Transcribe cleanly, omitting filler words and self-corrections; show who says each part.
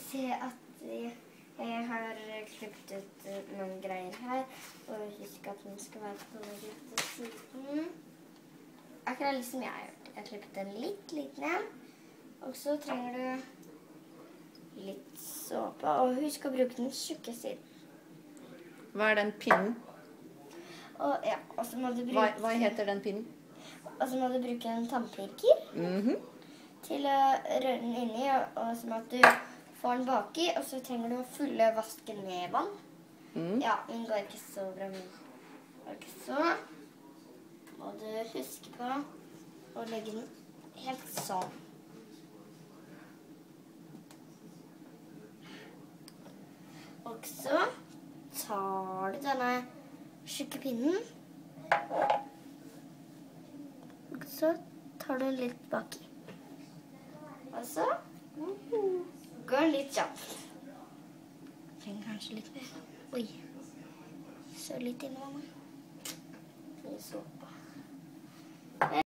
Speaker 1: se at jeg har klippet ut noen greier her, og husk at den skal være på den rette siden. Akkurat liksom jeg har gjort. Jeg har klippet den litt ned, og så trenger du litt såpe, og husk å bruke den tjukke siden.
Speaker 2: Hva er den pinnen?
Speaker 1: Og så må du bruke...
Speaker 2: Hva heter den pinnen?
Speaker 1: Og så må du bruke en tannpirker til å røre den inni, og sånn at du får den baki, og så trenger du å fylle vasken med vann. Ja, den går ikke så bra, men ikke så. Må du huske på å legge den helt sånn. Og så tar du denne tjukke pinnen, og så tar du den litt baki. Og så går den litt kjapt. Trenger kanskje litt mer. Oi. Så litt inn i vannet. Litt såpe.